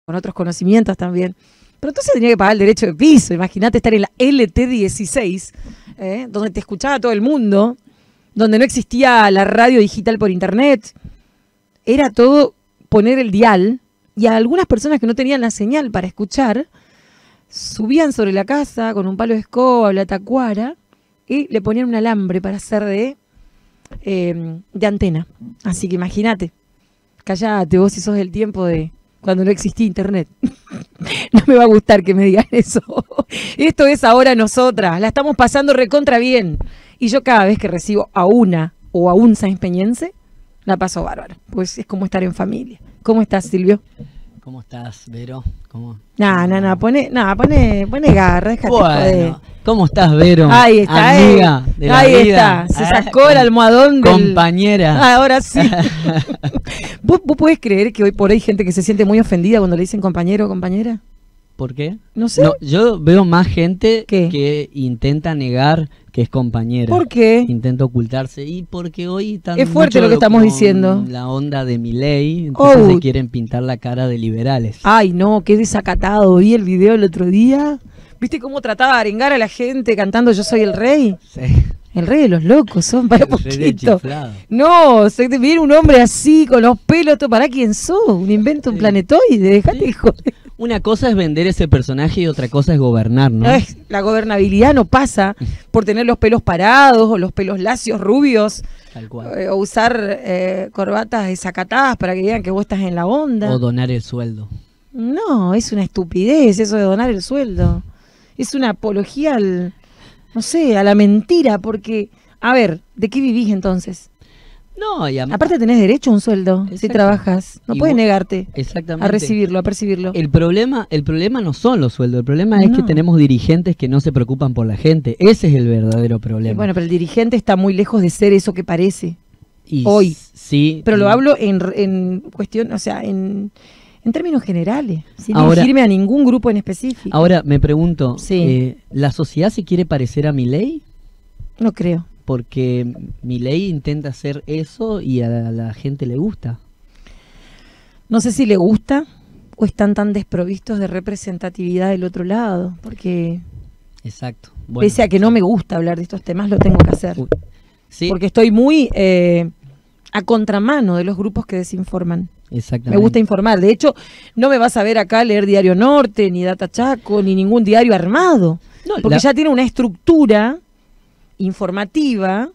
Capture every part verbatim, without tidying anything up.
con otros conocimientos también. Pero entonces tenía que pagar el derecho de piso. Imagínate estar en la L T dieciséis, ¿eh? Donde te escuchaba todo el mundo, donde no existía la radio digital por internet. Era todo poner el dial, y a algunas personas que no tenían la señal para escuchar, subían sobre la casa con un palo de escoba o la tacuara y le ponían un alambre para hacer de, eh, de antena. Así que imagínate, callate vos si sos del tiempo de cuando no existía internet. No me va a gustar que me digan eso. Esto es ahora nosotras, la estamos pasando recontra bien. Y yo cada vez que recibo a una o a un sainzpeñense, la paso bárbaro. Pues es como estar en familia. ¿Cómo estás, Silvio? ¿Cómo estás, Vero? ¿Cómo? Nah, nah, nah, pone, nah, pone, pone garra, déjate Bueno, joder. ¿cómo estás, Vero? Ahí está, amiga eh. de la Ahí vida. está, se Ah, sacó el almohadón del... compañera. Ah, ahora sí. ¿Vos, ¿Vos podés creer que hoy por ahí hay gente que se siente muy ofendida cuando le dicen compañero o compañera? ¿Por qué? No sé. No, yo veo más gente ¿Qué? que intenta negar que es compañera. ¿Por qué? Intenta ocultarse. Y porque hoy tan Es fuerte mucho lo que estamos con diciendo. la onda de Milei, entonces Oh. se quieren pintar la cara de liberales. Ay, no, qué desacatado. Vi el video el otro día. ¿Viste cómo trataba de arengar a la gente cantando Yo soy el rey? Sí. El rey de los locos, son para El rey del poquito. chiflado. No, se te viene un hombre así, con los pelos, todo. ¿Para quién sos? Un invento, un Sí. planetoide, dejate Sí. de joder. Una cosa es vender ese personaje y otra cosa es gobernar, ¿no? Ay, la gobernabilidad no pasa por tener los pelos parados o los pelos lacios rubios, Tal cual. eh, o usar eh, corbatas desacatadas para que digan que vos estás en la onda. O donar el sueldo. No, es una estupidez eso de donar el sueldo. Es una apología al, no sé, a la mentira, porque, a ver, ¿de qué vivís entonces? No, y a- Aparte tenés derecho a un sueldo si Exacto. trabajas. No Y puedes vos- negarte exactamente. a recibirlo, a percibirlo. El problema, el problema no son los sueldos, el problema es No. que tenemos dirigentes que no se preocupan por la gente. Ese es el verdadero Y problema. bueno, pero el dirigente está muy lejos de ser eso que parece. Y hoy. sí, Pero lo y- hablo en, en cuestión, o sea, en, en términos generales, sin Ahora- dirigirme a ningún grupo en específico. Ahora me pregunto, Sí. eh, ¿la sociedad se quiere parecer a Milei? No creo. Porque Milei intenta hacer eso y a la, la gente le gusta. No sé si le gusta o están tan desprovistos de representatividad del otro lado, porque Exacto. Bueno, pese a que no me gusta hablar de estos temas, lo tengo que hacer. Uy, sí, Porque estoy muy eh, a contramano de los grupos que desinforman. exactamente. Me gusta informar. De hecho, no me vas a ver acá leer Diario Norte, ni Data Chaco, ni ningún diario armado. No, Porque la- ya tiene una estructura informativa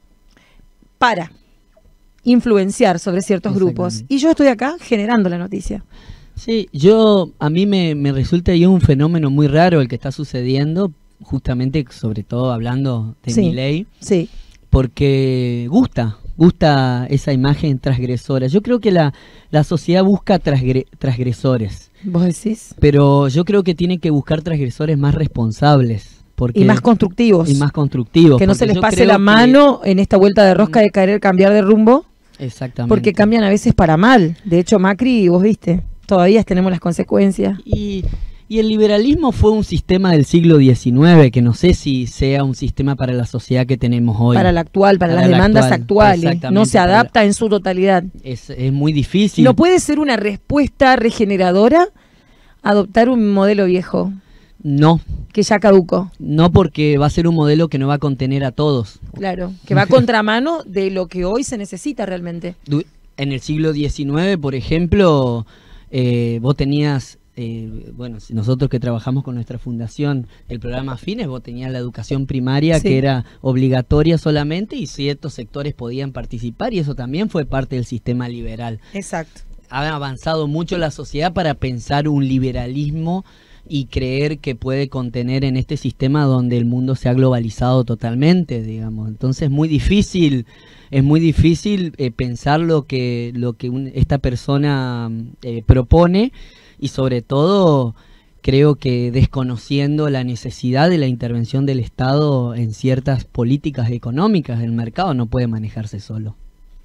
para influenciar sobre ciertos grupos. Exactamente. Y yo estoy acá generando la noticia. Sí, yo, a mí me, me resulta ahí un fenómeno muy raro el que está sucediendo, justamente, sobre todo hablando de Sí. Milei, Sí. porque gusta, gusta esa imagen transgresora. Yo creo que la, la sociedad busca transgre- transgresores, ¿Vos decís? pero yo creo que tiene que buscar transgresores más responsables. Porque, Y más constructivos. y más constructivos. que no porque se les yo pase creo la que- mano en esta vuelta de rosca de querer cambiar de rumbo, Exactamente. porque cambian a veces para mal. De hecho, Macri, vos viste, todavía tenemos las consecuencias. Y, y el liberalismo fue un sistema del siglo diecinueve, que no sé si sea un sistema para la sociedad que tenemos hoy. Para la actual, para, Para las la demandas actual, actuales. exactamente, No se para la- adapta en su totalidad. Es, es muy difícil. ¿No puede ser una respuesta regeneradora adoptar un modelo viejo No, que ya caducó? no, porque va a ser un modelo que no va a contener a todos. Claro, que va a contramano de lo que hoy se necesita realmente. Du- En el siglo diecinueve, por ejemplo, eh, vos tenías, eh, bueno, si nosotros que trabajamos con nuestra fundación, el programa Fines, vos tenías la educación primaria Sí. que era obligatoria solamente y ciertos sectores podían participar y eso también fue parte del sistema liberal. Exacto. Ha avanzado mucho la sociedad para pensar un liberalismo y creer que puede contener en este sistema donde el mundo se ha globalizado totalmente, digamos. Entonces es muy difícil, es muy difícil eh, pensar lo que, lo que un- esta persona eh, propone y sobre todo creo que desconociendo la necesidad de la intervención del Estado en ciertas políticas económicas, el mercado no puede manejarse solo.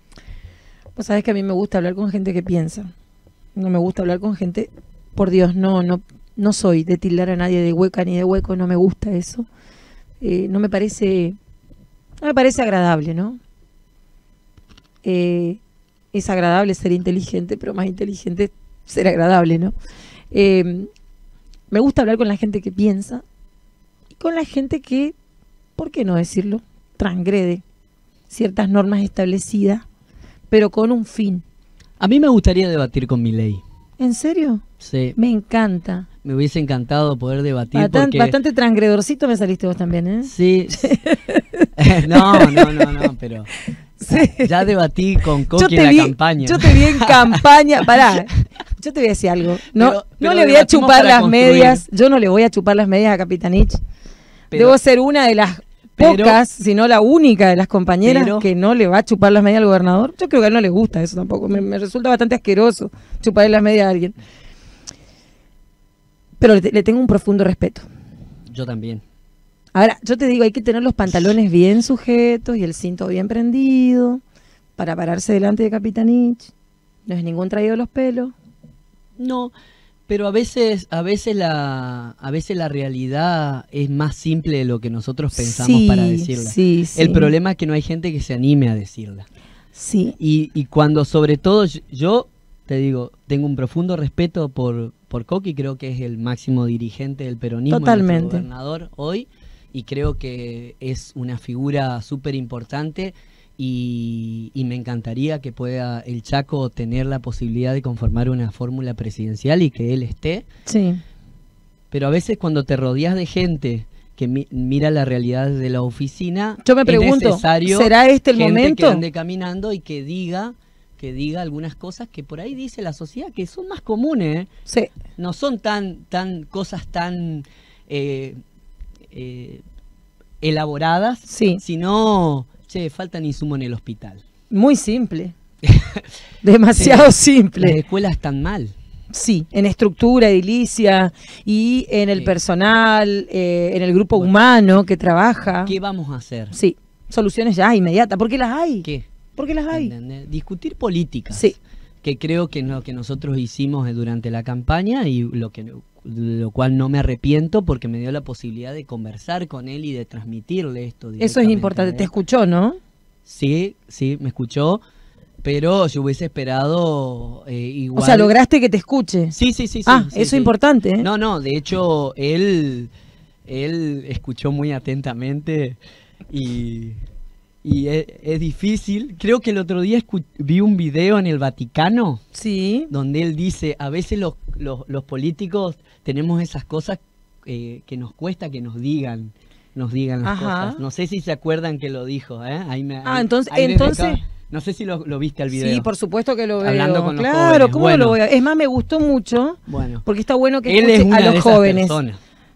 Vos sabés que a mí me gusta hablar con gente que piensa. No me gusta hablar con gente, por Dios, no, no, no soy de tildar a nadie de hueca ni de hueco, no me gusta eso. Eh, no me parece, no me parece agradable, ¿no? Eh, es agradable ser inteligente, pero más inteligente ser agradable, ¿no? Eh, me gusta hablar con la gente que piensa y con la gente que, ¿por qué no decirlo?, transgrede ciertas normas establecidas, pero con un fin. A mí me gustaría debatir con Milei. ¿En serio? Sí. Me encanta. Me hubiese encantado poder debatir. Bastante, porque... bastante transgredorcito me saliste vos también, ¿eh? Sí. no, no, no, no, pero sí. ya debatí con Coqui en la vi, campaña. Yo te vi en campaña. Pará, yo te voy a decir algo. No, pero, no pero le voy a chupar las construir. medias. Yo no le voy a chupar las medias a Capitanich. Pero, Debo ser una de las pero, pocas, si no la única de las compañeras pero, que no le va a chupar las medias al gobernador. Yo creo que a él no le gusta eso tampoco. Me, me resulta bastante asqueroso chuparle las medias a alguien. Pero le, le tengo un profundo respeto. Yo también. Ahora, yo te digo, hay que tener los pantalones bien sujetos y el cinto bien prendido para pararse delante de Capitanich. No es ningún traído de los pelos. No, pero a veces, a veces la, a veces la realidad es más simple de lo que nosotros pensamos sí, para decirla. Sí, sí. El problema es que no hay gente que se anime a decirla. Sí. Y, y cuando, sobre todo, yo te digo, tengo un profundo respeto por, por Coqui, creo que es el máximo dirigente del peronismo, totalmente, nuestro gobernador hoy, y creo que es una figura súper importante. Y, y me encantaría que pueda el Chaco tener la posibilidad de conformar una fórmula presidencial y que él esté. Sí. Pero a veces cuando te rodeas de gente que mi, mira la realidad de la oficina, yo me pregunto, es necesario ¿será este el gente momento? Que ande caminando y que diga, que diga algunas cosas que por ahí dice la sociedad que son más comunes, ¿eh? Sí. No son tan, tan cosas tan eh, eh, elaboradas, sí. sino... Che, faltan insumos en el hospital. Muy simple. Demasiado sí, simple. Las escuelas están mal. Sí, en estructura edilicia y en el sí. personal, eh, en el grupo bueno, humano que trabaja. ¿Qué vamos a hacer? Sí, soluciones ya inmediatas. ¿Por qué las hay? ¿Qué? ¿Por qué las hay? ¿Entendés? Discutir políticas. Sí. Que creo que es lo que nosotros hicimos durante la campaña y lo que lo cual no me arrepiento porque me dio la posibilidad de conversar con él y de transmitirle esto. Eso es importante. ¿Te escuchó, no? Sí, sí, me escuchó, pero yo hubiese esperado eh, igual. O sea, lograste que te escuche. Sí, sí, sí. Ah, sí, eso es sí. importante, ¿eh? No, no, de hecho, él, él escuchó muy atentamente y... Y es, es difícil. Creo que el otro día vi un video en el Vaticano. Sí. Donde él dice, a veces los, los, los políticos tenemos esas cosas eh, que nos cuesta que nos digan. Nos digan las Ajá. cosas. No sé si se acuerdan que lo dijo. ¿eh? Ahí me, ah, ahí, entonces... ahí entonces... Acá, no sé si lo, lo viste al video. Sí, por supuesto que lo veo. Hablando con los claro, jóvenes. ¿cómo bueno, lo voy a...? Es más, me gustó mucho. Bueno. Porque está bueno que él escuche es una a los de esas jóvenes. Personas.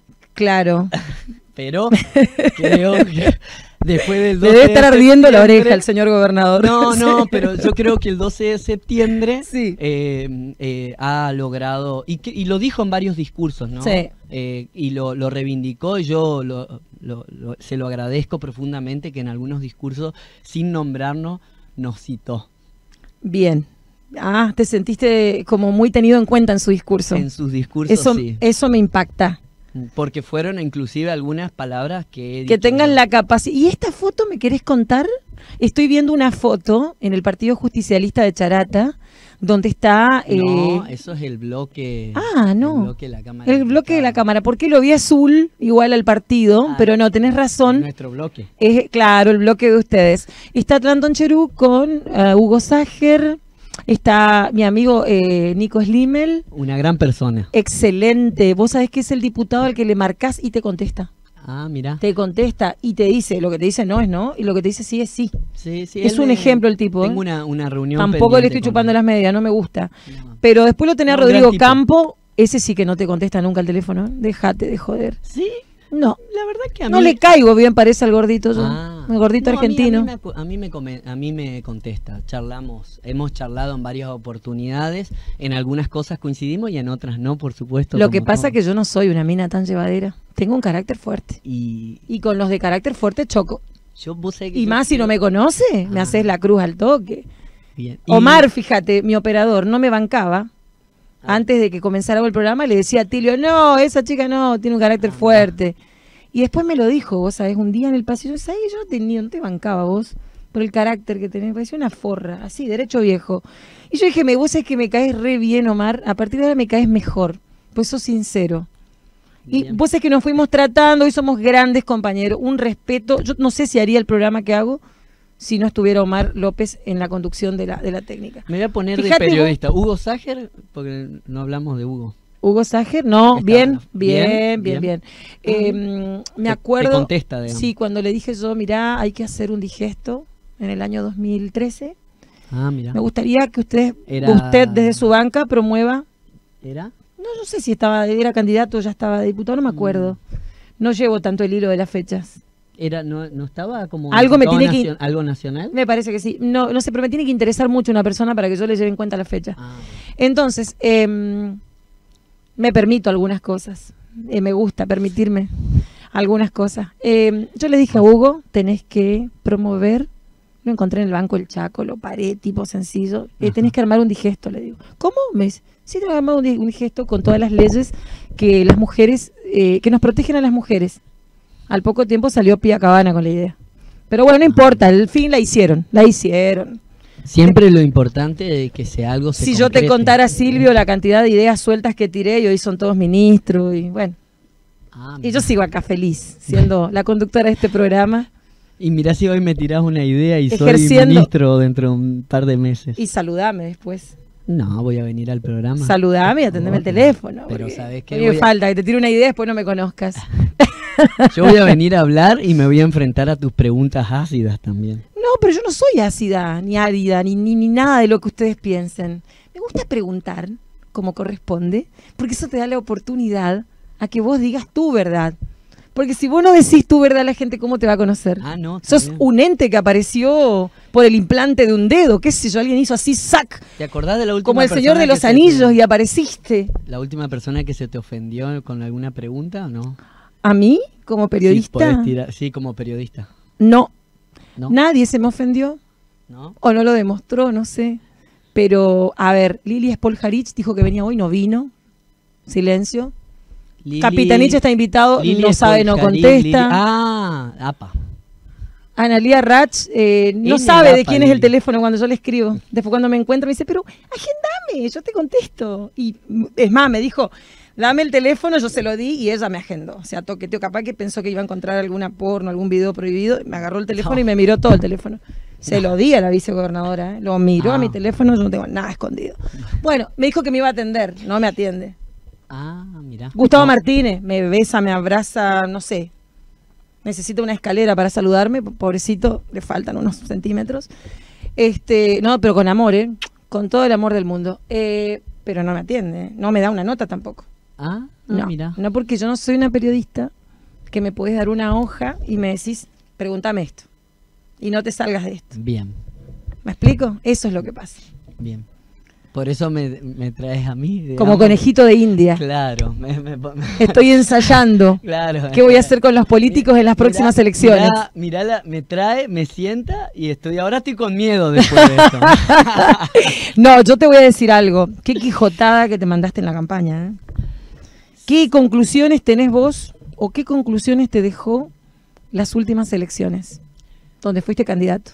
Claro. Pero creo que... Después del doce Le debe estar de ardiendo la oreja al señor gobernador. No, sí. no, pero yo creo que el doce de septiembre sí. eh, eh, ha logrado, y, que, y lo dijo en varios discursos, ¿no? Sí. Eh, y lo, lo reivindicó, y yo lo, lo, lo, se lo agradezco profundamente que en algunos discursos, sin nombrarnos, nos citó. Bien. Ah, te sentiste como muy tenido en cuenta en su discurso. En sus discursos, eso, sí. Eso me impacta. Porque fueron inclusive algunas palabras que he dicho que tengan yo. la capacidad. ¿Y esta foto me querés contar? Estoy viendo una foto en el Partido Justicialista de Charata, donde está... Eh... No, eso es el bloque... Ah, no. El bloque de la Cámara. El bloque de la Cámara. Porque lo vi azul, igual al partido, ah, pero no, tenés razón. Nuestro bloque. Es, claro, el bloque de ustedes. Está Atlantón Cherú con uh, Hugo Sager... Está mi amigo eh, Nico Slimel. Una gran persona. Excelente. Vos sabés que es el diputado al que le marcás y te contesta. Ah, mira. Te contesta y te dice, lo que te dice no es no, y lo que te dice sí es sí. Sí, sí. Es un me, ejemplo el tipo. Tengo ¿eh? una, una reunión Tampoco le estoy chupando las medias, no me gusta. No. Pero después lo tenés a Rodrigo Campo, ese sí que no te contesta nunca el teléfono. Déjate de joder. ¿Sí? No. La verdad que a mí... No le caigo bien, parece al gordito yo. Ah, el gordito no, argentino. A mí, a, mí me, a, mí me, a mí me contesta, charlamos, hemos charlado en varias oportunidades, en algunas cosas coincidimos y en otras no, por supuesto. Lo que pasa todo. es que yo no soy una mina tan llevadera, tengo un carácter fuerte. Y, y con los de carácter fuerte choco. Yo, vos sé que y yo más quiero... si no me conoce, ah. me haces la cruz al toque. Bien. Omar, fíjate, mi operador, no me bancaba. Ah. Antes de que comenzara el programa le decía a Tilio, no, esa chica no, tiene un carácter ah, fuerte. Y después me lo dijo, vos sabés, un día en el pasillo, ¿sabés? Yo no te, no te bancaba vos, por el carácter que tenés, me pareció una forra, así, derecho viejo. Y yo dije, me, vos es que me caes re bien, Omar, a partir de ahora me caes mejor, pues sos sincero. Y Bien. vos es que nos fuimos tratando, hoy somos grandes compañeros, un respeto. Yo no sé si haría el programa que hago si no estuviera Omar López en la conducción de la, de la técnica. Me voy a poner Fíjate de periodista. Vos... Hugo Sager, porque no hablamos de Hugo. Hugo Sager, no, bien, Está, bien, bien, bien, bien. bien. Eh, me Te- acuerdo, te contesta, digamos. sí, cuando le dije yo, mirá, hay que hacer un digesto en el año dos mil trece. Ah, mira. Me gustaría que usted, Era- usted desde su banca promueva. ¿Era? No, no sé si estaba, era candidato, ya estaba diputado, no me acuerdo. No llevo tanto el hilo de las fechas. Era, no, no estaba como Algo me diputado tiene que- nacion- algo nacional. Me parece que sí. No, no sé, pero me tiene que interesar mucho una persona para que yo le lleve en cuenta la fecha. Ah, Entonces, em, me permito algunas cosas. Eh, me gusta permitirme algunas cosas. Em, yo le dije a Hugo, tenés que promover, lo encontré en el Banco del Chaco, lo paré, tipo sencillo, eh, Ajá. tenés que armar un digesto, le digo. ¿Cómo? Me dice, sí, tengo que armar un, di- un digesto con todas las leyes que las mujeres, eh, que nos protegen a las mujeres. Al poco tiempo salió Pía Cabana con la idea. Pero bueno, no importa, al fin la hicieron, la hicieron. Siempre lo importante es que sea algo se Si yo te concrete. contara, Silvio, la cantidad de ideas sueltas que tiré y hoy son todos ministros y bueno. Ah, Y yo sigo acá feliz, siendo la conductora de este programa y mirá si hoy me tirás una idea y soy Ejerciendo- ministro dentro de un par de meses. y saludame después. No, voy a venir al programa. Saludame y atendeme el Obvio. teléfono. Pero porque ¿sabés qué? a mí me Voy a- falta que te tire una idea y después no me conozcas. Yo voy a venir a hablar y me voy a enfrentar a tus preguntas ácidas también. No, pero yo no soy ácida, ni árida, ni, ni, ni nada de lo que ustedes piensen. Me gusta preguntar como corresponde, porque eso te da la oportunidad a que vos digas tu verdad. Porque si vos no decís tu verdad, la gente, ¿cómo te va a conocer? Ah, no. está Sos bien. un ente que apareció por el implante de un dedo, qué sé yo, alguien hizo así, ¡sac! ¿Te acordás de la última Como el persona Señor de que los se Anillos te- y apareciste. la última persona que se te ofendió con alguna pregunta o no? ¿A mí, como Sí, periodista? podés tirar- sí, como periodista. No, ¿No? nadie se me ofendió. ¿No? O no lo demostró, no sé. Pero, a ver, Lili Spoljarich dijo que venía hoy, no vino. Silencio. Lili- Capitanich está invitado, Lili no sabe, no Spoljarí, contesta. Lili- Ah, apa. Analía Rach eh, no Es sabe de negapa, quién es el Lili. teléfono cuando yo le escribo. Después cuando me encuentra me dice, pero agendame, yo te contesto. Y mm, es más, me dijo, dame el teléfono, yo se lo di y ella me agendó. O sea, toqueteo, capaz que pensó que iba a encontrar alguna porno, algún video prohibido. Me agarró el teléfono No. y me miró todo el teléfono. Se lo di a la vicegobernadora, ¿eh? Lo miró a Ah. mi teléfono, yo no tengo nada escondido. Bueno, me dijo que me iba a atender, no me atiende. Ah, mira. Gustavo No. Martínez, me besa, me abraza, no sé. Necesita una escalera para saludarme, pobrecito, le faltan unos centímetros. Este, no, pero con amor, ¿eh? Con todo el amor del mundo. Eh, pero no me atiende, no me da una nota tampoco. Ah, ah, No, mira. no porque yo no soy una periodista que me podés dar una hoja y me decís, pregúntame esto. Y no te salgas de esto. Bien, ¿Me explico? Eso es lo que pasa. bien. Por eso me, me traes a mí. digamos. Como conejito de India. Claro. Me, me- me- Estoy ensayando. claro. ¿Qué voy a hacer con los políticos en las Mirá- próximas elecciones? Mirá, mirá, me trae, me sienta y estoy ahora estoy con miedo después de esto. No, yo te voy a decir algo. Qué quijotada que te mandaste en la campaña. ¿eh? ¿Qué conclusiones tenés vos o qué conclusiones te dejó las últimas elecciones donde fuiste candidato?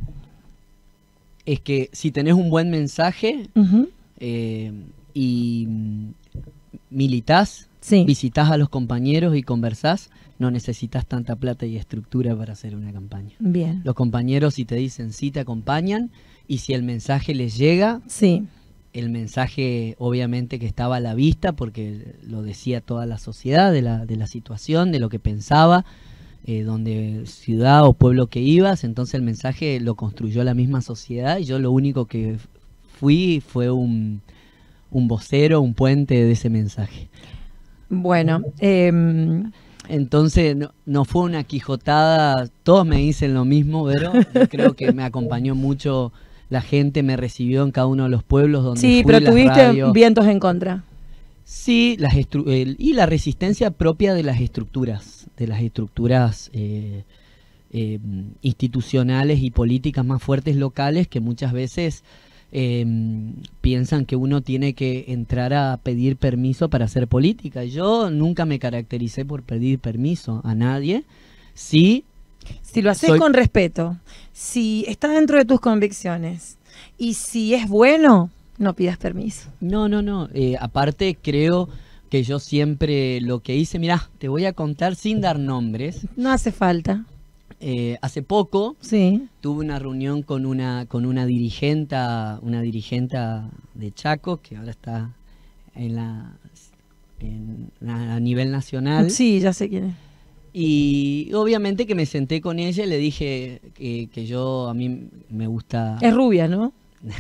Es que si tenés un buen mensaje Ujú. eh, y mm, militás, Sí. visitás a los compañeros y conversás, no necesitas tanta plata y estructura para hacer una campaña. Bien. Los compañeros, si te dicen sí, te acompañan, y si el mensaje les llega, Sí. el mensaje obviamente que estaba a la vista, porque lo decía toda la sociedad de la, de la situación, de lo que pensaba, eh, donde ciudad o pueblo que ibas, entonces el mensaje lo construyó la misma sociedad, y yo lo único que fui fue un, un vocero, un puente de ese mensaje. Bueno, em, Entonces no, no fue una quijotada, todos me dicen lo mismo, pero yo creo que me acompañó mucho la gente, me recibió en cada uno de los pueblos donde sí, fui, pero las tuviste radios. vientos en contra. Sí, las estru- el- y la resistencia propia de las estructuras, de las estructuras eh, eh, institucionales y políticas más fuertes locales, que muchas veces eh, piensan que uno tiene que entrar a pedir permiso para hacer política. Yo nunca me caractericé por pedir permiso a nadie. Sí, Si lo haces Soy- con respeto, si está dentro de tus convicciones y si es bueno, no pidas permiso. No, no, no. Eh, aparte creo que yo siempre lo que hice, mirá, te voy a contar sin dar nombres. No hace falta. Eh, hace poco Sí. tuve una reunión con una con una dirigenta, una dirigenta de Chaco que ahora está en la en- a nivel nacional. Sí, ya sé quién es. Y obviamente que me senté con ella y le dije que, que yo, a mí me gusta, Es rubia, ¿no?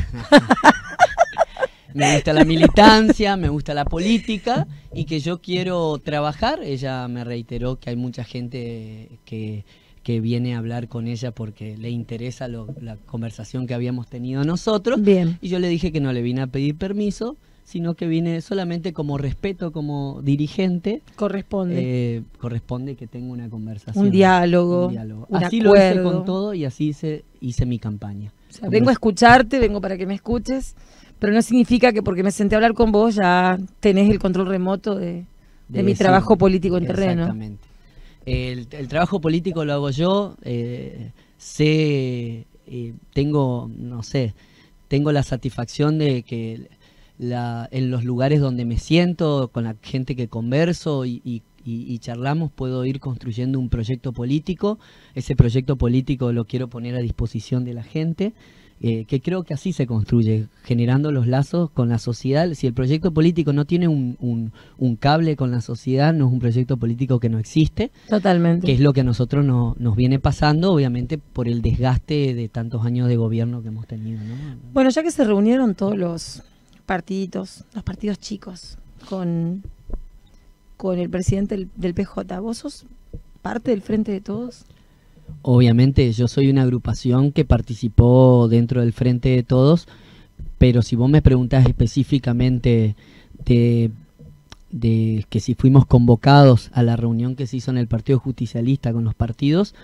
me gusta la militancia, me gusta la política y que yo quiero trabajar. Ella me reiteró que hay mucha gente que, que viene a hablar con ella porque le interesa lo- la conversación que habíamos tenido nosotros. Bien. Y yo le dije que no le vine a pedir permiso, sino que vine solamente como respeto, como dirigente. Corresponde. Eh, corresponde que tenga una conversación. un diálogo. Un diálogo. un Así lo hice acuerdo. con todo y así hice, hice mi campaña. O sea, vengo a escucharte, vengo para que me escuches, pero no significa que porque me senté a hablar con vos ya tenés el control remoto de, de mi decir- trabajo político en terreno. Exactamente. El, el trabajo político lo hago yo, eh, sé, eh, tengo, no sé, tengo la satisfacción de que la, en los lugares donde me siento, con la gente que converso y, y- y- y charlamos, puedo ir construyendo un proyecto político. Ese proyecto político lo quiero poner a disposición de la gente, eh, que creo que así se construye, generando los lazos con la sociedad. Si el proyecto político no tiene un, un- un cable con la sociedad, no es un proyecto político que no existe, Totalmente. que es lo que a nosotros no- nos viene pasando, obviamente por el desgaste de tantos años de gobierno que hemos tenido, ¿no? Bueno, ya que se reunieron todos los partiditos, los partidos chicos, con, con el presidente del, del P J, ¿vos sos parte del Frente de Todos? Obviamente yo soy una agrupación que participó dentro del Frente de Todos, pero si vos me preguntás específicamente de, de que si fuimos convocados a la reunión que se hizo en el Partido Justicialista con los partidos,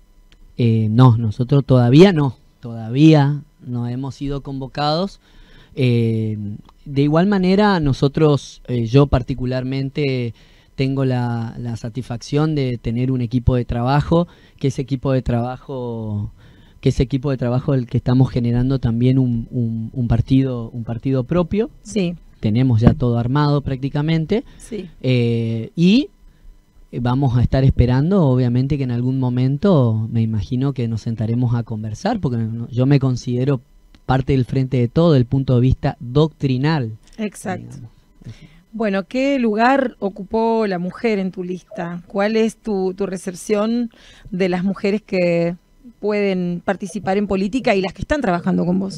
eh, no, nosotros todavía no, todavía no hemos sido convocados. Eh, de igual manera, nosotros, eh, yo particularmente tengo la, la satisfacción de tener un equipo de trabajo, que ese equipo de trabajo, que ese equipo de trabajo el que estamos generando también un, un, un partido, un partido propio. Sí, Tenemos ya todo armado prácticamente, sí. eh, y vamos a estar esperando, obviamente que en algún momento me imagino que nos sentaremos a conversar, porque no- yo me considero parte del Frente de Todo, el punto de vista doctrinal. Exacto. digamos. Bueno, ¿qué lugar ocupó la mujer en tu lista? ¿Cuál es tu, tu recepción de las mujeres que pueden participar en política y las que están trabajando con vos?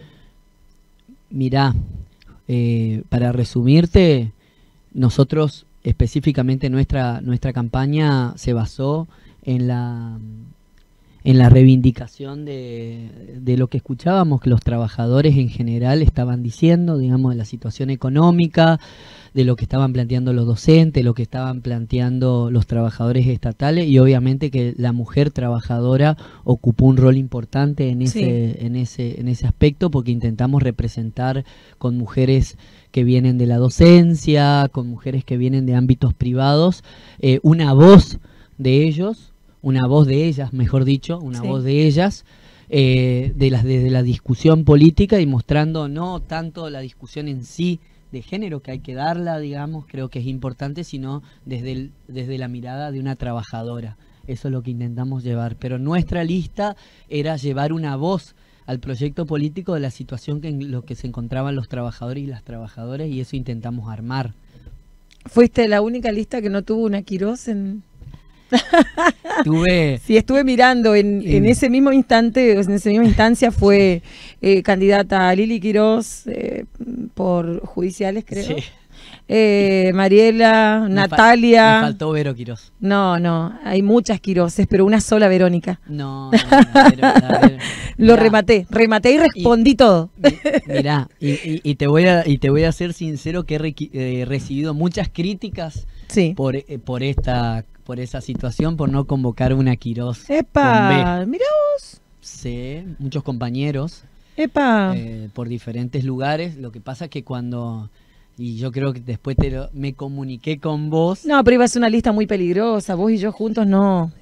Mirá, eh, para resumirte, nosotros específicamente nuestra, nuestra campaña se basó en la, en la reivindicación de, de lo que escuchábamos que los trabajadores en general estaban diciendo, digamos, de la situación económica, de lo que estaban planteando los docentes, lo que estaban planteando los trabajadores estatales, y obviamente que la mujer trabajadora ocupó un rol importante en ese, Sí. en ese, en ese aspecto, porque intentamos representar con mujeres que vienen de la docencia, con mujeres que vienen de ámbitos privados, eh, una voz de ellos, una voz de ellas, mejor dicho, una Sí. voz de ellas, eh, de las desde la discusión política, y mostrando no tanto la discusión en sí de género, que hay que darla, digamos, creo que es importante, sino desde, el, desde la mirada de una trabajadora. Eso es lo que intentamos llevar. Pero nuestra lista era llevar una voz al proyecto político de la situación que en lo que se encontraban los trabajadores y las trabajadoras, y eso intentamos armar. ¿Fuiste la única lista que no tuvo una Quirós en...? Tuve... Sí, estuve mirando en, en ese mismo instante, en esa misma instancia fue eh, candidata Lili Quirós eh, por judiciales, creo. Sí. Eh, Mariela, Me fa- Natalia. Me faltó Vero Quirós. No, no, hay muchas Quiroses, pero una sola Verónica. No, no, la Vero- la Vero- Lo Mirá, rematé, rematé y respondí todo. mi- Mirá, y, y- y te voy a, y te voy a ser sincero que he requi- eh, recibido muchas críticas Sí. por, eh, por esta por esa situación, por no convocar una Quirós Epa, con mira, B. Sí, muchos compañeros epa. eh, por diferentes lugares. Lo que pasa es que cuando, y yo creo que después te lo- me comuniqué con vos, No, pero iba a ser una lista muy peligrosa, vos y yo juntos no.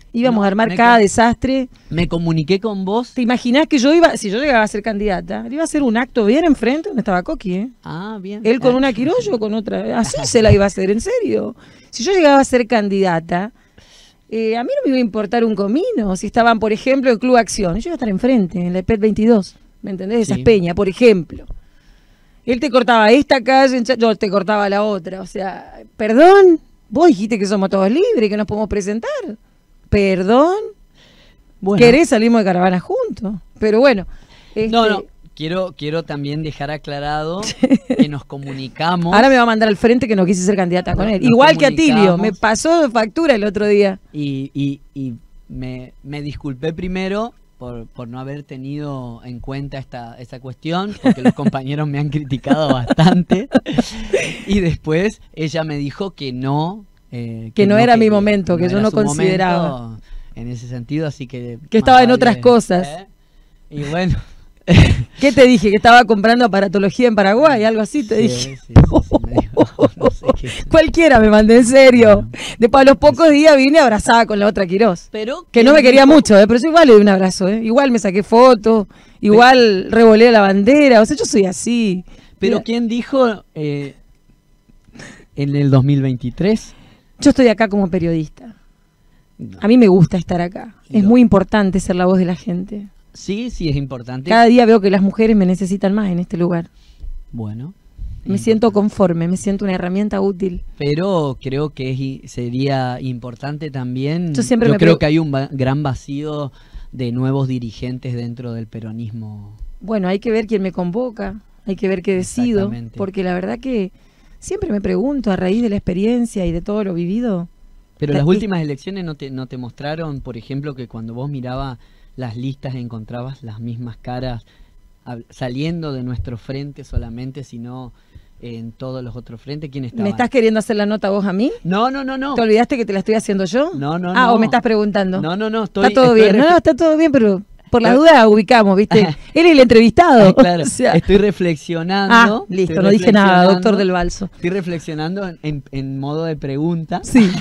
íbamos No, a armar me cada con- desastre. Me comuniqué con vos. ¿Te imaginás que yo iba, si yo llegaba a ser candidata, le iba a hacer un acto bien enfrente donde estaba Coqui, ¿eh? Ah, bien. Él con Ah, una Quirós, yo con otra. Así se la iba a hacer, en serio. Si yo llegaba a ser candidata, eh, a mí no me iba a importar un comino. Si estaban, por ejemplo, en Club Acción, yo iba a estar enfrente, en la E P E T veintidós, ¿me entendés? Esas Sí. peñas, por ejemplo. Él te cortaba esta calle, en Cha- yo te cortaba la otra. O sea, perdón, vos dijiste que somos todos libres, que nos podemos presentar. Perdón, Bueno. querés salimos de caravana juntos. Pero bueno. No, este, no. Quiero, quiero también dejar aclarado que nos comunicamos. Ahora me va a mandar al frente que no quise ser candidata con él. Nos Igual que Atilio, comunicamos. me pasó de factura el otro día. Y, y, y me, me disculpé primero por, por no haber tenido en cuenta esta, esta cuestión, porque los compañeros me han criticado bastante. Y después ella me dijo que no. eh, Que no era mi quería, momento, que yo era no su consideraba. momento en ese sentido, así que... Que más estaba en vale, otras cosas. ¿eh? Y bueno... ¿Qué te dije? Que estaba comprando aparatología en Paraguay, algo así te Sí, dije. sí, sí, sí, me dijo, no sé qué. Cualquiera me mandé, en serio. Después a los pocos días vine abrazada con la otra Quirós. Pero Que no ¿quién me quería dijo? mucho, ¿eh? Pero yo igual le di un abrazo, ¿eh? Igual me saqué fotos, igual revolé la bandera, o sea, yo soy así. Pero Mira, ¿quién dijo eh, en el dos mil veintitrés? yo estoy acá como periodista. No. A mí me gusta estar acá. Es Lo- muy importante ser la voz de la gente. Sí, sí, es importante. Cada día veo que las mujeres me necesitan más en este lugar. Bueno. Me es siento importante. conforme, me siento una herramienta útil. Pero creo que es i- sería importante también. Yo siempre me creo pregu- que hay un va- gran vacío de nuevos dirigentes dentro del peronismo. Bueno, hay que ver quién me convoca, hay que ver qué decido, Exactamente. porque la verdad que siempre me pregunto a raíz de la experiencia y de todo lo vivido. Pero La- las y- últimas elecciones no te, no te mostraron, por ejemplo, que cuando vos mirabas las listas encontrabas las mismas caras hab- saliendo de nuestro frente solamente, sino en todos los otros frentes. ¿Quién estaba? ¿Me estás queriendo hacer la nota vos a mí? No, no, no, no. ¿Te olvidaste que te la estoy haciendo yo? No, no, Ah, no. o me estás preguntando. No, no, no. Estoy, está todo estoy bien. No, refle- no, está todo bien, pero por las Estoy- dudas ubicamos, ¿viste? Él es el entrevistado. Claro, O sea, estoy reflexionando. ah, listo, estoy no dije nada, reflexionando, doctor del Balso. Estoy reflexionando en, en- en modo de pregunta. Sí.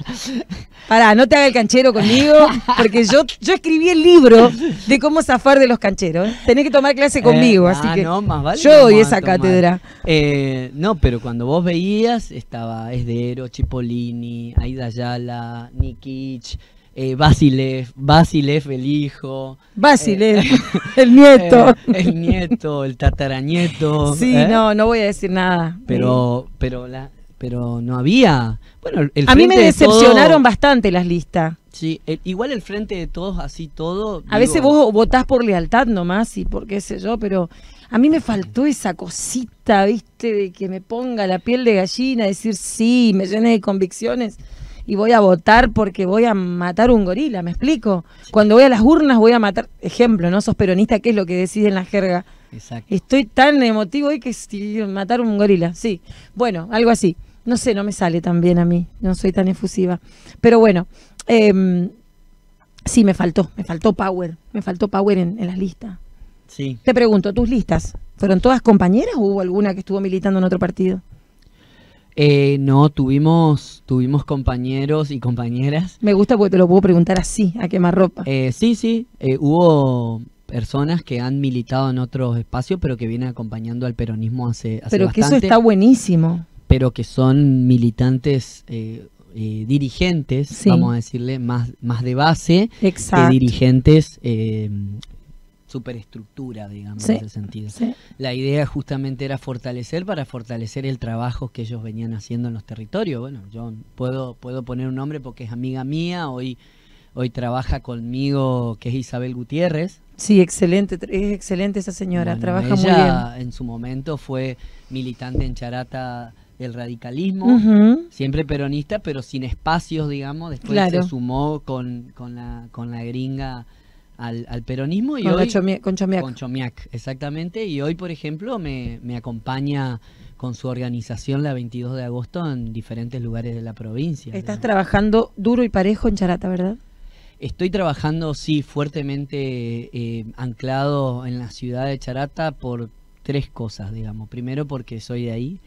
Pará, no te haga el canchero conmigo, porque yo, yo escribí el libro de cómo zafar de los cancheros. ¿eh? Tenés que tomar clase conmigo, Eh, así ah, que no, más vale que yo doy vamos a esa tomar. cátedra. Eh, no, pero cuando vos veías, estaba Esdero, Chipolini, Aida Ayala, Nikich, eh, Basilev, Basilev el hijo. Basile, eh, el nieto. eh, el nieto, el tataranieto. sí, ¿eh? no, no voy a decir nada. Pero, pero, la, pero no había. Bueno, el a mí me Frente de Todo- decepcionaron bastante las listas. Sí, el- igual el frente de todos, así todo. A digo, veces vos votás por lealtad nomás y por qué sé yo, pero a mí me faltó esa cosita, viste, de que me ponga la piel de gallina, decir sí, me llene de convicciones y voy a votar porque voy a matar un gorila, ¿me explico? Cuando voy a las urnas voy a matar, ejemplo, ¿no? Sos peronista, ¿qué es lo que decís en la jerga? Exacto. Estoy tan emotivo hoy que sí, matar un gorila, sí. Bueno, algo así. No sé, no me sale tan bien a mí, no soy tan efusiva. Pero bueno, eh, sí, me faltó, me faltó power, me faltó power en, en las listas. Sí. Te pregunto, ¿tus listas fueron todas compañeras o hubo alguna que estuvo militando en otro partido? Eh, no, tuvimos, tuvimos compañeros y compañeras. Me gusta porque te lo puedo preguntar así, a quemarropa. Eh, sí, sí, eh, hubo personas que han militado en otros espacios, pero que vienen acompañando al peronismo hace, hace Pero que eso bastante, está buenísimo. pero que son militantes eh, eh, dirigentes, Sí. vamos a decirle, más, más de base Exacto. que dirigentes eh, superestructura, digamos, Sí. en ese sentido. Sí. La idea justamente era fortalecer para fortalecer el trabajo que ellos venían haciendo en los territorios. Bueno, yo puedo, puedo poner un nombre porque es amiga mía, hoy, hoy trabaja conmigo, que es Isabel Gutiérrez. Sí, excelente, es excelente esa señora, Bueno, trabaja muy ella bien. en su momento fue militante en Charata del radicalismo, Ujú. siempre peronista, pero sin espacios, digamos. Después Claro. se sumó con, con, la, con la gringa al, al peronismo y Con, la hoy... Chomia- con Chomiac. Con Chomiac, exactamente. Y hoy, por ejemplo, me, me acompaña con su organización la veintidós de agosto en diferentes lugares de la provincia. Estás ¿no? trabajando duro y parejo en Charata, ¿verdad? Estoy trabajando, sí, fuertemente eh, anclado en la ciudad de Charata por tres cosas, digamos. Primero, porque soy de ahí.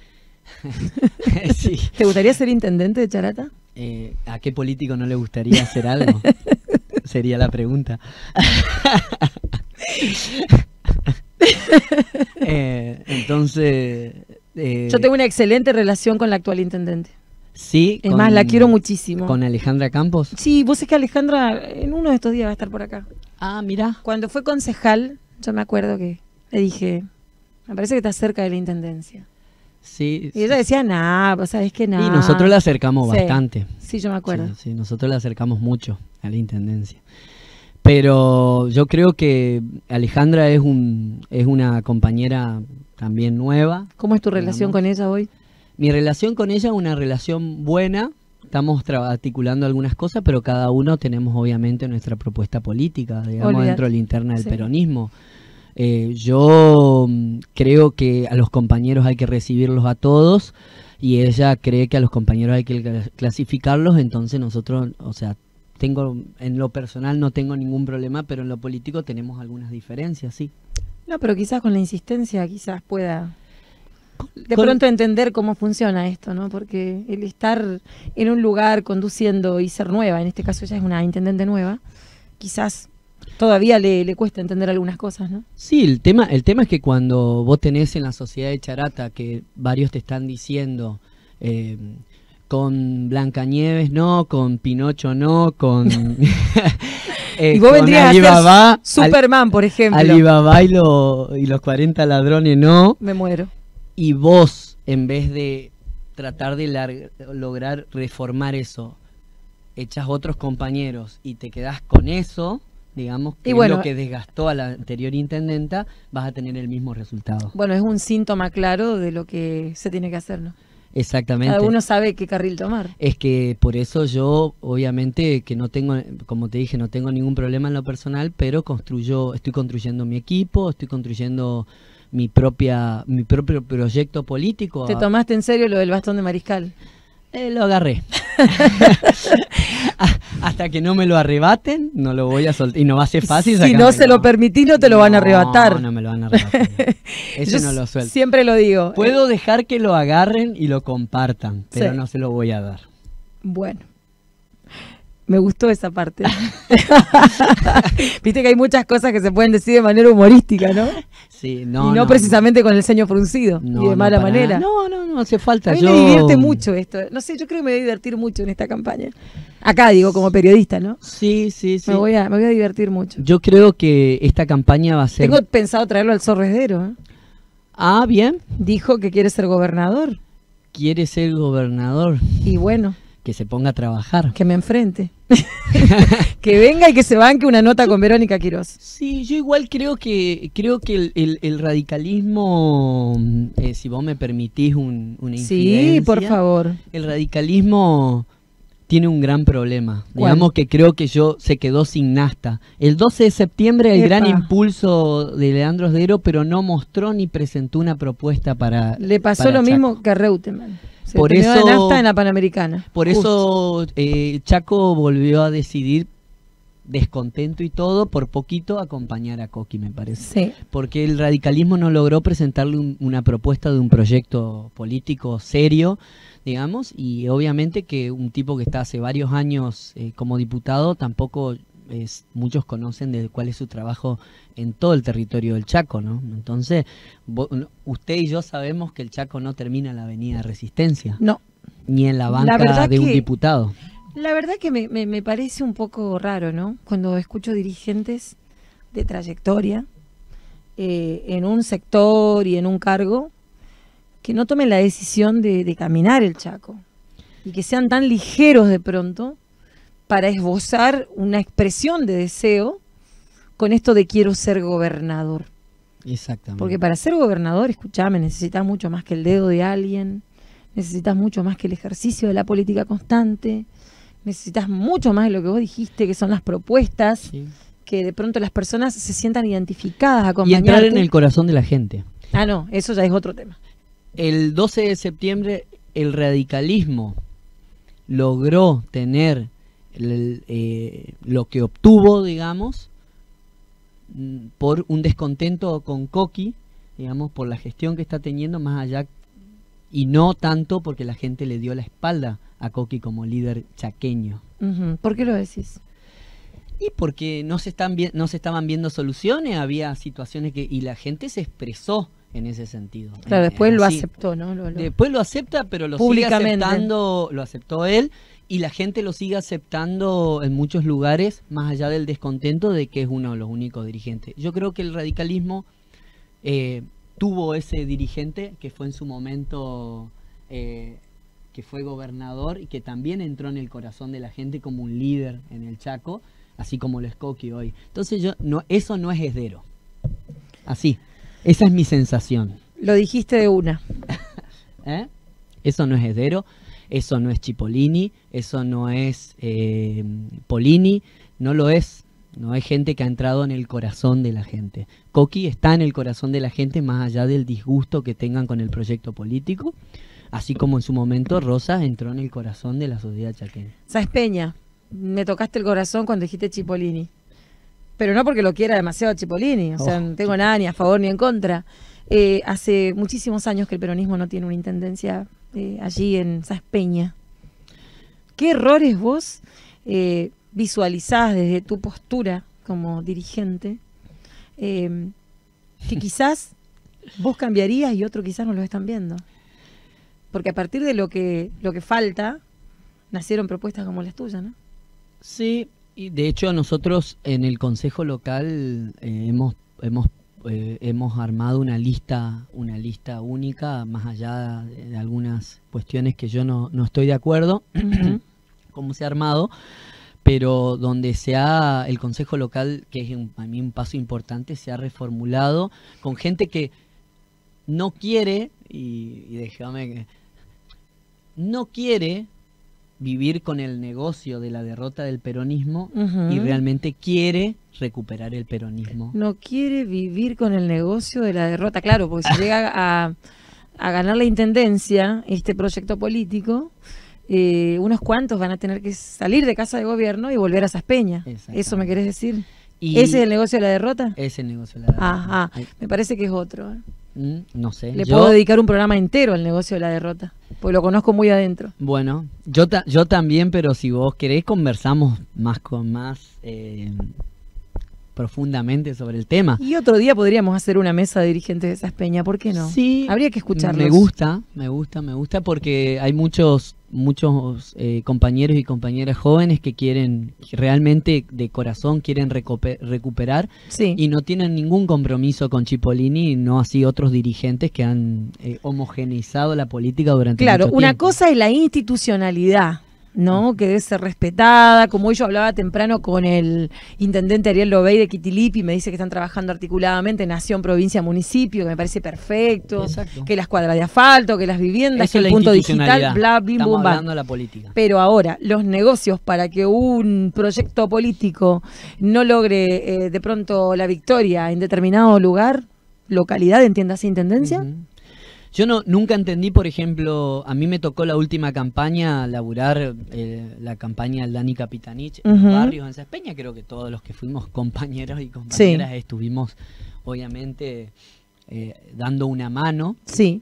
Sí. ¿Te gustaría ser intendente de Charata? Eh, ¿A qué político no le gustaría hacer algo? sería la pregunta. eh, entonces... Eh, Yo tengo una excelente relación con la actual intendente. Sí. Es con, más, la quiero muchísimo. ¿Con Alejandra Campos? Sí, vos es que Alejandra en uno de estos días va a estar por acá. Ah, mira. Cuando fue concejal, yo me acuerdo que le dije, me parece que está cerca de la intendencia. Sí. Y ella decía, nah, vos sabés que nada. Y nosotros la acercamos Sí. bastante. Sí, yo me acuerdo. Sí, sí, nosotros la acercamos mucho a la intendencia. Pero yo creo que Alejandra es un es una compañera también nueva. ¿Cómo es tu relación digamos. con ella hoy? Mi relación con ella es una relación buena. Estamos articulando algunas cosas, pero cada uno tenemos obviamente nuestra propuesta política, digamos, Olvídate. dentro de la interna del Sí. peronismo. Eh, yo mm, creo que a los compañeros hay que recibirlos a todos y ella cree que a los compañeros hay que cla- clasificarlos, entonces nosotros, o sea, tengo en lo personal no tengo ningún problema, pero en lo político tenemos algunas diferencias, sí. No, pero quizás con la insistencia quizás pueda de Con- pronto entender cómo funciona esto, ¿no? Porque el estar en un lugar conduciendo y ser nueva, en este caso ella es una intendente nueva, quizás todavía le, le cuesta entender algunas cosas, ¿no? Sí, el tema, el tema es que cuando vos tenés en la sociedad de Charata que varios te están diciendo eh, con Blancanieves no, con Pinocho no, con eh, Y vos con vendrías a Alibaba, ser Superman, por ejemplo. Ali- Alibaba y, lo- y los cuarenta ladrones no, Me muero. y vos en vez de tratar de lar- lograr reformar eso, echas otros compañeros y te quedás con eso, digamos, que Y bueno, es lo que desgastó a la anterior intendenta, vas a tener el mismo resultado. Bueno, es un síntoma claro de lo que se tiene que hacer, ¿no? Exactamente. Cada uno sabe qué carril tomar. Es que por eso yo, obviamente, que no tengo, como te dije, no tengo ningún problema en lo personal, pero construyo, estoy construyendo mi equipo, estoy construyendo mi propia, mi propio proyecto político. ¿Te tomaste en serio lo del bastón de mariscal? Eh, lo agarré. Hasta que no me lo arrebaten, no lo voy a soltar. Y no va a ser fácil Si no sacármelo. se lo permitís, no te lo van a arrebatar. No, no me lo van a arrebatar. Eso Yo no lo suelto. siempre lo digo. Puedo dejar que lo agarren y lo compartan, pero Sí. no se lo voy a dar. Bueno, me gustó esa parte. Viste que hay muchas cosas que se pueden decir de manera humorística, ¿no? Sí, y no, no, precisamente con el ceño fruncido no, y de no, mala para manera. nada. No, no, no hace falta. A mí Yo... me divierte mucho esto. No sé, yo creo que me voy a divertir mucho en esta campaña. Acá digo, como periodista, ¿no? Sí, sí, sí. Me, voy a, me voy a divertir mucho. Yo creo que esta campaña va a ser... Tengo pensado traerlo al Zorresdero. ¿eh? Ah, bien. Dijo que quiere ser gobernador. Quiere ser gobernador. Y bueno, Que se ponga a trabajar. que me enfrente. Que venga y que se banque una nota con Verónica Quirós. Sí, yo igual creo que creo que el, el- el radicalismo, eh, si vos me permitís un, una infidencia, Sí, por favor. el radicalismo tiene un gran problema. ¿Cuál? Digamos que creo que yo se quedó sin nasta. El doce de septiembre el Epa. gran impulso de Leandro Sdero, pero no mostró ni presentó una propuesta para Le pasó para lo Chaco. mismo que a Reutemann. Se Por terminó eso- la nafta en la Panamericana. Por Justo. eso eh, Chaco volvió a decidir, descontento y todo, por poquito acompañar a Coqui, me parece. Sí. Porque el radicalismo no logró presentarle un- una propuesta de un proyecto político serio, digamos, y obviamente que un tipo que está hace varios años eh, como diputado tampoco es, muchos conocen de cuál es su trabajo en todo el territorio del Chaco, ¿no? Entonces, vo- no- usted y yo sabemos que el Chaco no termina en la Avenida Resistencia, No. ni en la La banca verdad de un que- diputado. La verdad que me, me, me parece un poco raro, ¿no? Cuando escucho dirigentes de trayectoria eh, en un sector y en un cargo que no tomen la decisión de, de caminar el Chaco y que sean tan ligeros de pronto para esbozar una expresión de deseo con esto de quiero ser gobernador. Exactamente. Porque para ser gobernador, escúchame, necesitas mucho más que el dedo de alguien, necesitas mucho más que el ejercicio de la política constante, necesitas mucho más de lo que vos dijiste, que son las propuestas, Sí. que de pronto las personas se sientan identificadas a Y acompañarte. entrar en el corazón de la gente. Ah, no, eso ya es otro tema. El doce de septiembre el radicalismo logró tener el, eh, lo que obtuvo, digamos, mm, por un descontento con Coqui, digamos, por la gestión que está teniendo más allá, y no tanto porque la gente le dio la espalda a Coqui como líder chaqueño. Ujú. ¿Por qué lo decís? Y porque no se están vi- no se estaban viendo soluciones, había situaciones que y la gente se expresó en ese sentido. Claro, Eh, después lo así. aceptó, ¿no? Lo, lo... Después lo acepta, pero lo sigue Públicamente. aceptando, lo aceptó él y la gente lo sigue aceptando en muchos lugares, más allá del descontento de que es uno de los únicos dirigentes. Yo creo que el radicalismo eh, tuvo ese dirigente que fue en su momento, eh, que fue gobernador y que también entró en el corazón de la gente como un líder en el Chaco, así como lo es Coqui hoy. Entonces yo no, eso no es Esdero. Así, esa es mi sensación. Lo dijiste de una. ¿Eh? Eso no es Esdero, eso no es Cipollini, eso no es eh, Polini, no lo es. No es gente que ha entrado en el corazón de la gente. Coqui está en el corazón de la gente más allá del disgusto que tengan con el proyecto político, así como en su momento Rosa entró en el corazón de la sociedad chaqueña. Sáenz Peña, me tocaste el corazón cuando dijiste Cipollini. Pero no porque lo quiera demasiado Cipollini, o sea, Oh, no tengo nada ni a favor ni en contra. Eh, hace muchísimos años que el peronismo no tiene una intendencia eh, allí en Sáenz Peña. ¿Qué errores vos eh, visualizás desde tu postura como dirigente eh, que quizás vos cambiarías y otros quizás no lo están viendo? Porque a partir de lo que, lo que falta, nacieron propuestas como las tuyas, ¿no? Sí, y de hecho nosotros en el Consejo Local eh, hemos, hemos, eh, hemos armado una lista, una lista única, más allá de, de algunas cuestiones que yo no, no estoy de acuerdo, Uh-huh. cómo se ha armado, pero donde se ha, el Consejo Local, que es un, para mí un paso importante, se ha reformulado con gente que no quiere, y, y déjame que, no quiere vivir con el negocio de la derrota del peronismo Uh-huh. y realmente quiere recuperar el peronismo. No quiere vivir con el negocio de la derrota, claro, porque si llega a, a ganar la intendencia, este proyecto político, eh, unos cuantos van a tener que salir de casa de gobierno y volver a Sáenz Peña. Exactamente. ¿Eso me querés decir? Y ¿Ese es el negocio de la derrota? es el negocio de la derrota. Ajá, Ay, me parece que es otro. ¿eh? mm, no sé. Le yo- puedo dedicar un programa entero al negocio de la derrota, porque lo conozco muy adentro. Bueno, yo, ta- yo también, pero si vos querés conversamos más con más eh, profundamente sobre el tema. Y otro día podríamos hacer una mesa de dirigentes de Sáenz Peña, ¿por qué no? Sí, Habría que escucharlos. me gusta, me gusta, me gusta porque hay muchos muchos eh, compañeros y compañeras jóvenes que quieren, que realmente de corazón quieren recupe- recuperar Sí. y no tienen ningún compromiso con Cipollini, no así otros dirigentes que han eh, homogeneizado la política durante Claro, mucho una tiempo. cosa es la institucionalidad, ¿no? Que debe ser respetada, como yo hablaba temprano con el intendente Ariel Lobey de Quitilipi, me dice que están trabajando articuladamente nación, provincia, municipio, que me parece perfecto, Exacto. que las cuadras de asfalto, que las viviendas, Eso que es el la punto digital, institucionalidad. bla, bim, Estamos bum, bam. hablando de la política. Pero ahora, los negocios para que un proyecto político no logre eh, de pronto la victoria en determinado lugar, localidad, entiéndase intendencia, Ujú. Yo no nunca entendí, por ejemplo, a mí me tocó la última campaña, laburar eh, la campaña del Dani Capitanich en Ujú. los barrios en Sáenz Peña. Creo que todos los que fuimos compañeros y compañeras estuvimos, obviamente, eh, dando una mano. sí.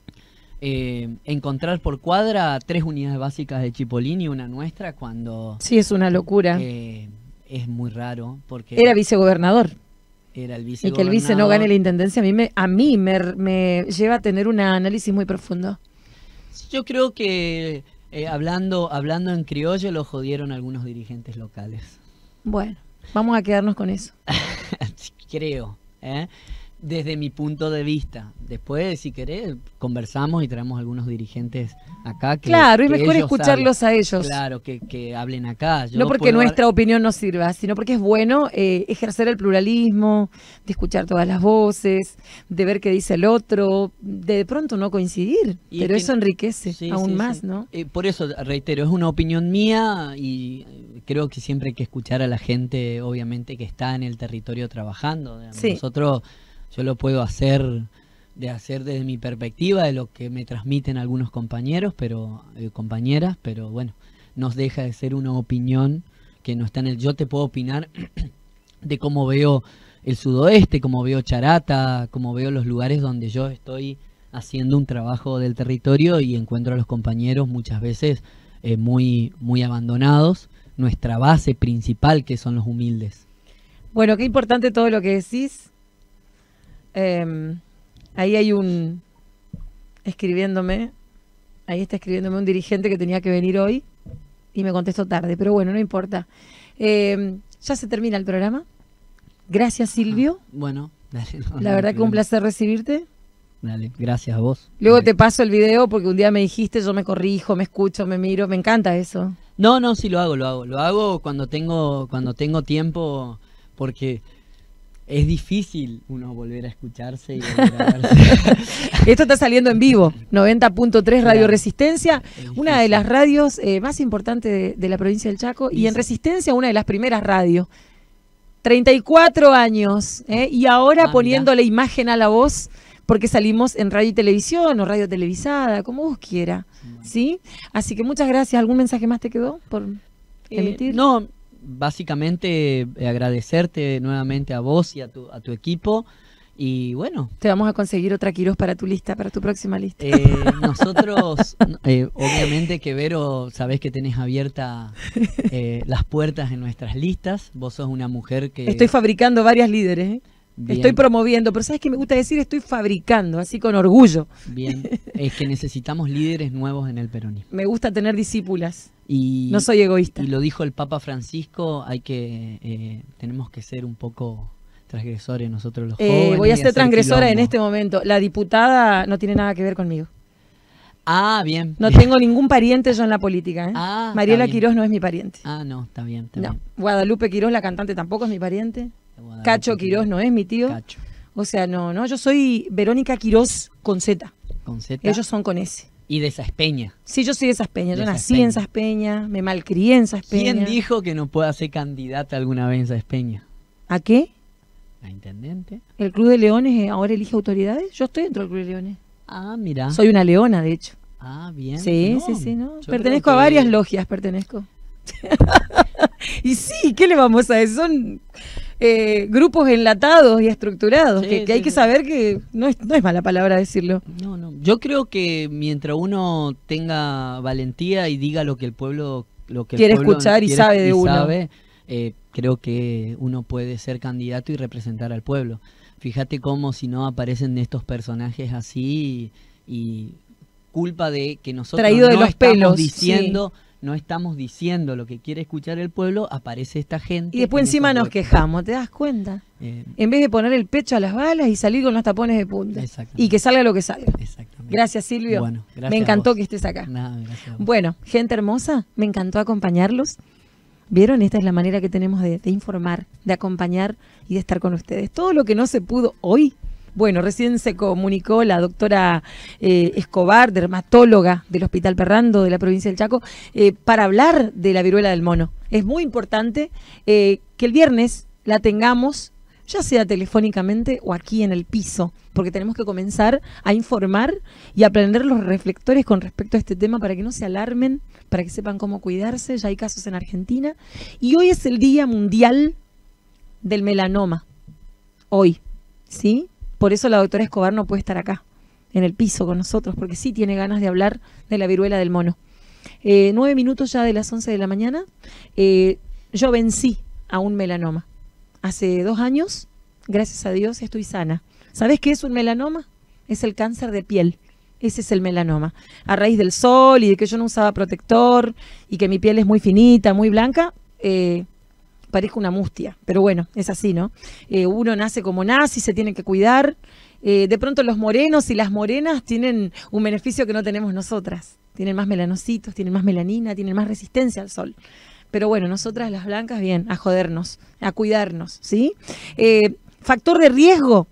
Eh, encontrar por cuadra tres unidades básicas de Cipollini y una nuestra cuando Sí, es una locura. eh, es muy raro porque Era vicegobernador. era el Y que el vice no vicegobernador. gane la intendencia, a mí me, a mí me, me lleva a tener un análisis muy profundo. Yo creo que eh, hablando hablando en criollo lo jodieron algunos dirigentes locales. Bueno, vamos a quedarnos con eso. Creo, ¿eh? Desde mi punto de vista. Después, si querés, conversamos y traemos algunos dirigentes acá. Que, Claro, es que mejor ellos escucharlos hablen. a ellos. Claro, que, que hablen acá. Yo No porque puedo dar- nuestra opinión no sirva, sino porque es bueno eh, ejercer el pluralismo, de escuchar todas las voces, de ver qué dice el otro, de, de pronto no coincidir, Y pero que- eso enriquece Sí, aún sí, más, sí. ¿no? Eh, por eso, reitero, es una opinión mía y eh, creo que siempre hay que escuchar a la gente, obviamente, que está en el territorio trabajando. Digamos. Sí. Nosotros, yo lo puedo hacer de hacer desde mi perspectiva, de lo que me transmiten algunos compañeros, pero eh, compañeras, pero bueno, nos deja de ser una opinión que no está en el... Yo te puedo opinar de cómo veo el sudoeste, cómo veo Charata, cómo veo los lugares donde yo estoy haciendo un trabajo del territorio y encuentro a los compañeros muchas veces eh, muy, muy abandonados, nuestra base principal, que son los humildes. Bueno, qué importante todo lo que decís. Eh, ahí hay un, escribiéndome, ahí está escribiéndome un dirigente que tenía que venir hoy y me contestó tarde, pero bueno, no importa. Eh, ya se termina el programa. Gracias, Silvio. Ah, bueno, dale. No, La no, verdad no, que un placer recibirte. Dale, gracias a vos. Luego Dale. te paso el video porque un día me dijiste, yo me corrijo, me escucho, me miro, me encanta eso. No, no, sí lo hago, lo hago. Lo hago cuando tengo, cuando tengo tiempo, porque es difícil uno volver a escucharse y volver a verse. Esto está saliendo en vivo, noventa punto tres Radio Claro. Resistencia, Es una de difícil. las radios eh, más importantes de, de la provincia del Chaco, y Y en sí. Resistencia una de las primeras radios. treinta y cuatro años, ¿eh? Y ahora Ah, poniéndole imagen a la voz, porque salimos en radio y televisión o radio televisada, como vos quiera, ¿sí? Así que muchas gracias. ¿Algún mensaje más te quedó por Eh, emitir? no, básicamente eh, agradecerte nuevamente a vos y a tu, a tu equipo. Y bueno, Te vamos a conseguir otra Quirós para tu lista, para tu próxima lista. eh, nosotros, eh, obviamente que Vero, sabés que tenés abiertas eh, las puertas en nuestras listas. Vos sos una mujer que... Estoy fabricando varias líderes, ¿eh? bien, Estoy promoviendo, pero ¿sabes qué me gusta decir? Estoy fabricando, así con orgullo. bien, es que necesitamos líderes nuevos en el peronismo. Me gusta tener discípulas. Y, No soy egoísta. Y lo dijo el Papa Francisco, hay que, eh, tenemos que ser un poco transgresores nosotros los Eh, jóvenes. voy a y ser hacer transgresora en quilombo. este momento. La diputada no tiene nada que ver conmigo. Ah, bien. No bien. tengo ningún pariente yo en la política, ¿eh? Ah, Mariela está bien. Quirós no es mi pariente. Ah, no, está bien, está No. bien. Guadalupe Quirós, la cantante, tampoco es mi pariente. Guadalupe Cacho Quirós no es mi tío. Cacho, O sea, no, no. Yo soy Verónica Quirós con Z. con Z. Ellos son con S. Y de Saspeña. Sí, yo soy de Saspeña. Yo De nací Saspeña. en Saspeña, me malcrié en Saspeña. ¿Quién dijo que no pueda ser candidata alguna vez en Saspeña? ¿A qué? ¿La intendente? ¿El Club de Leones eh, ahora elige autoridades? Yo estoy dentro del Club de Leones. Ah, mira. Soy una leona, de hecho. Ah, bien. Sí, No, sí, sí, ¿no? yo Pertenezco creo a varias que- logias, pertenezco. Y sí, ¿qué le vamos a decir? Son eh, grupos enlatados y estructurados, Sí, que, que sí, hay que sí. saber que no es, no es mala palabra decirlo. No, no. Yo creo que mientras uno tenga valentía y diga lo que el pueblo, lo que el Quiere pueblo escuchar y quiere sabe de y uno. sabe, eh, creo que uno puede ser candidato y representar al pueblo. Fíjate cómo si no aparecen estos personajes así y, y culpa de que nosotros Traído de no los estamos pelos, diciendo, no estamos diciendo lo que quiere escuchar el pueblo, aparece esta gente. Y después con encima esos nos huecos. quejamos, ¿te das cuenta? Eh, En vez de poner el pecho a las balas y salir con los tapones de punta. Exactamente. Y que salga lo que salga. exactamente. Gracias, Silvio. Bueno, gracias Me a encantó vos. que estés acá. Nada, gracias a vos. Bueno, gente hermosa, me encantó acompañarlos. ¿Vieron? Esta es la manera que tenemos de, de informar, de acompañar y de estar con ustedes. Todo lo que no se pudo hoy, bueno, recién se comunicó la doctora eh, Escobar, dermatóloga del Hospital Perrando de la provincia del Chaco, eh, para hablar de la viruela del mono. Es muy importante eh, que el viernes la tengamos, ya sea telefónicamente o aquí en el piso, porque tenemos que comenzar a informar y a prender los reflectores con respecto a este tema para que no se alarmen, para que sepan cómo cuidarse. Ya hay casos en Argentina. Y hoy es el Día Mundial del Melanoma. Hoy, ¿sí? Por eso la doctora Escobar no puede estar acá, en el piso con nosotros, porque sí tiene ganas de hablar de la viruela del mono. Eh, nueve minutos ya de las once de la mañana. Eh, yo vencí a un melanoma. Hace dos años, gracias a Dios, estoy sana. ¿Sabes qué es un melanoma? Es el cáncer de piel. Ese es el melanoma. A raíz del sol y de que yo no usaba protector y que mi piel es muy finita, muy blanca, eh, parezco una mustia. Pero bueno, es así, ¿no? Eh, uno nace como nace y se tiene que cuidar. Eh, de pronto los morenos y las morenas tienen un beneficio que no tenemos nosotras. Tienen más melanocitos, tienen más melanina, tienen más resistencia al sol. Pero bueno, nosotras las blancas, bien, a jodernos, a cuidarnos, ¿sí? Eh, factor de riesgo,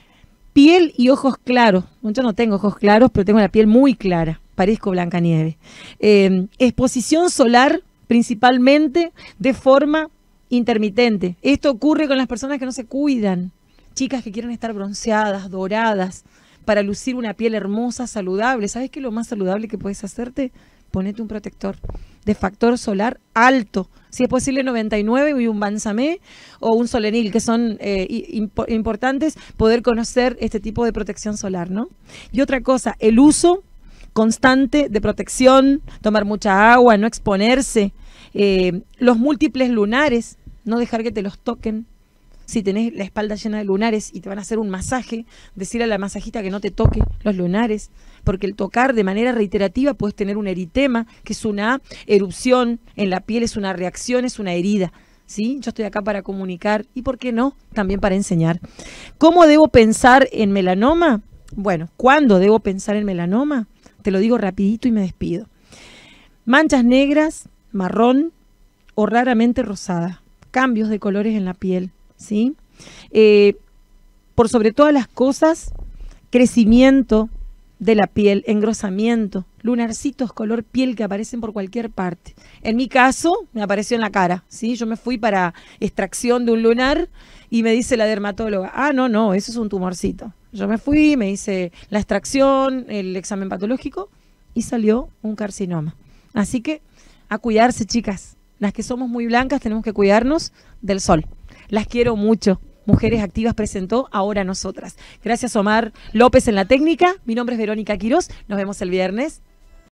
piel y ojos claros. Yo no tengo ojos claros, pero tengo la piel muy clara, parezco Blancanieve. Eh, exposición solar, principalmente de forma intermitente. Esto ocurre con las personas que no se cuidan, chicas que quieren estar bronceadas, doradas, para lucir una piel hermosa, saludable. ¿Sabes qué es lo más saludable que puedes hacerte? Ponete un protector de factor solar alto, si es posible noventa y nueve y un Bansamé o un Solenil, que son eh, impo importantes poder conocer este tipo de protección solar, ¿no? Y otra cosa, el uso constante de protección, tomar mucha agua, no exponerse, Eh, los múltiples lunares, no dejar que te los toquen. Si tenés la espalda llena de lunares y te van a hacer un masaje, decirle a la masajista que no te toque los lunares, porque el tocar de manera reiterativa puedes tener un eritema, que es una erupción en la piel, es una reacción, es una herida. ¿Sí? Yo estoy acá para comunicar y, ¿por qué no?, también para enseñar. ¿Cómo debo pensar en melanoma? Bueno, ¿cuándo debo pensar en melanoma? Te lo digo rapidito y me despido. Manchas negras, marrón o raramente rosada. Cambios de colores en la piel, ¿sí? Eh, por sobre todas las cosas, crecimiento de la piel, engrosamiento, lunarcitos color piel que aparecen por cualquier parte. En mi caso, me apareció en la cara, ¿sí? Yo me fui para extracción de un lunar y me dice la dermatóloga, ah, no, no, eso es un tumorcito. Yo me fui, me hice la extracción, el examen patológico y salió un carcinoma. Así que a cuidarse, chicas. Las que somos muy blancas tenemos que cuidarnos del sol. Las quiero mucho. Mujeres Activas presentó Ahora Nosotras. Gracias, Omar López en la técnica. Mi nombre es Verónica Quirós. Nos vemos el viernes.